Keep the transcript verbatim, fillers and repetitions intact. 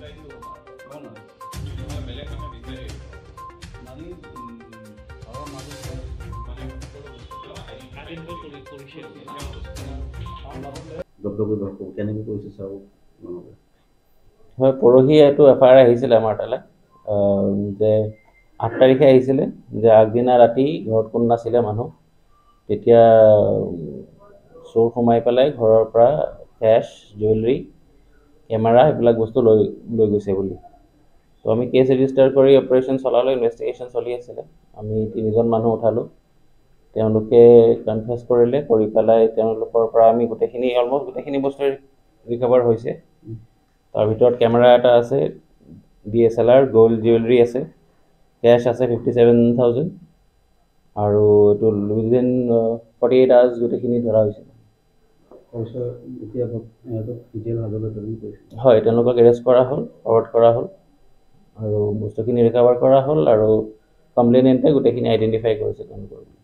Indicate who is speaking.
Speaker 1: হয়, পৰহি এইটো এফ আই আৰ আহিছিলে আমাৰ তালৈ যে আঠ তাৰিখে আহিছিলে যে আগদিনা ৰাতি ঘৰত কোনো নাছিলে মানুহ, তেতিয়া চোৰ সোমাই পেলাই ঘৰৰ পৰা কেছ, জুৱেলাৰী, কেমেৰা এইবিলাক বস্তু লৈ লৈ গৈছে বুলি। তো আমি কেছ ৰেজিষ্টাৰ কৰি অপাৰেশ্যন চলালোঁ, ইনভেষ্টিগেশ্যন চলি আছিলে। আমি তিনিজন মানুহ উঠালোঁ, তেওঁলোকে কনফেছ কৰিলে, কৰি পেলাই তেওঁলোকৰ পৰা আমি গোটেইখিনি অলমষ্ট গোটেইখিনি বস্তু ৰিকভাৰ হৈছে। তাৰ ভিতৰত কেমেৰা এটা আছে, D S L R, gold jewellery আছে, কেছ আছে ফিফটি ছেভেন থাউজেণ্ড, আৰু এইটো উইদিন ফৰ্টি এইট আৱাৰ্ছ গোটেইখিনি ধৰা হৈছে। হয়, তেওঁলোকক এৰেষ্ট কৰা হ'ল, ফৰৱাৰ্ড কৰা হ'ল, আৰু বস্তুখিনি ৰিকভাৰ কৰা হ'ল, আৰু কমপ্লেইনেণ্টে গোটেইখিনি আইডেণ্টিফাই কৰিছে তেওঁলোকৰ।